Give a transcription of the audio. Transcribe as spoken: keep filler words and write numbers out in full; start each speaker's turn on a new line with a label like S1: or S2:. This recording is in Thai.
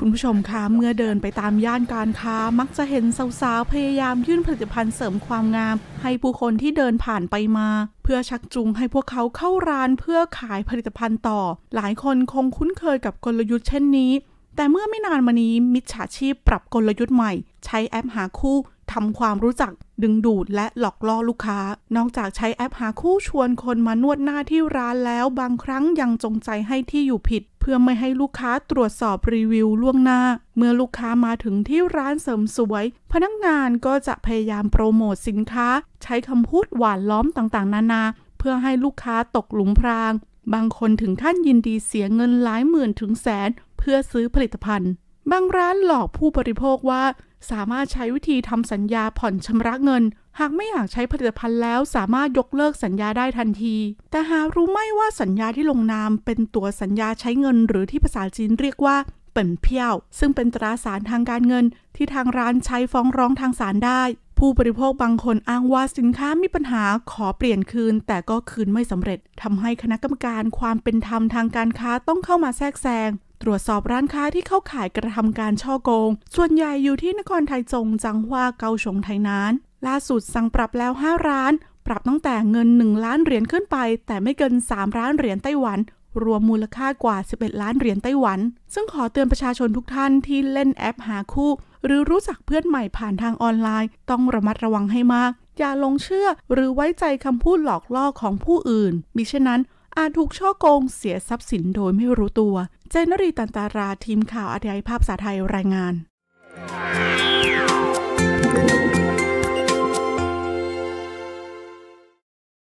S1: คุณผู้ชมคะเมื่อเดินไปตามย่านการค้ามักจะเห็นสาวๆพยายามยื่นผลิตภัณฑ์เสริมความงามให้ผู้คนที่เดินผ่านไปมาเพื่อชักจูงให้พวกเขาเข้าร้านเพื่อขายผลิตภัณฑ์ต่อหลายคนคงคุ้นเคยกับกลยุทธ์เช่นนี้แต่เมื่อไม่นานมานี้มิจฉาชีพปรับกลยุทธ์ใหม่ใช้แอปหาคู่ทำความรู้จักดึงดูดและหลอกล่อลูกค้านอกจากใช้แอปหาคู่ชวนคนมานวดหน้าที่ร้านแล้วบางครั้งยังจงใจให้ที่อยู่ผิดเพื่อไม่ให้ลูกค้าตรวจสอบรีวิวล่วงหน้าเมื่อลูกค้ามาถึงที่ร้านเสริมสวยพนักงานก็จะพยายามโปรโมทสินค้าใช้คำพูดหวานล้อมต่างๆนานาเพื่อให้ลูกค้าตกหลุมพรางบางคนถึงขั้นยินดีเสียเงินหลายหมื่นถึงแสนเพื่อซื้อผลิตภัณฑ์บางร้านหลอกผู้บริโภคว่าสามารถใช้วิธีทำสัญญาผ่อนชำระเงินหากไม่อยากใช้ผลิตภัณฑ์แล้วสามารถยกเลิกสัญญาได้ทันทีแต่หารู้ไหมว่าสัญญาที่ลงนามเป็นตัวสัญญาใช้เงินหรือที่ภาษาจีนเรียกว่าเปิ่นเพี้ยวซึ่งเป็นตราสารทางการเงินที่ทางร้านใช้ฟ้องร้องทางศาลได้ผู้บริโภคบางคนอ้างว่าสินค้ามีปัญหาขอเปลี่ยนคืนแต่ก็คืนไม่สำเร็จทำให้คณะกรรมการความเป็นธรรมทางการค้าต้องเข้ามาแทรกแซงตรวจสอบร้านค้าที่เข้าข่ายกระทำการฉ้อโกงส่วนใหญ่อยู่ที่นครไทจงจังหวัดเกาสงไทนานล่าสุดสั่งปรับแล้วห้าร้านปรับตั้งแต่เงินหนึ่งล้านเหรียญขึ้นไปแต่ไม่เกินสามล้านเหรียญไต้หวันรวมมูลค่ากว่าสิบเอ็ดล้านเหรียญไต้หวันซึ่งขอเตือนประชาชนทุกท่านที่เล่นแอปหาคู่หรือรู้จักเพื่อนใหม่ผ่านทางออนไลน์ต้องระมัดระวังให้มากอย่าหลงเชื่อหรือไว้ใจคำพูดหลอกล่อของผู้อื่นมิฉะนั้นอาจถูกฉ้อโกงเสียทรัพย์สินโดยไม่รู้ตัวเจนนรีตันตาราทีมข่าวอาร์ ที ไอ ภาพภาษาไทยรายงาน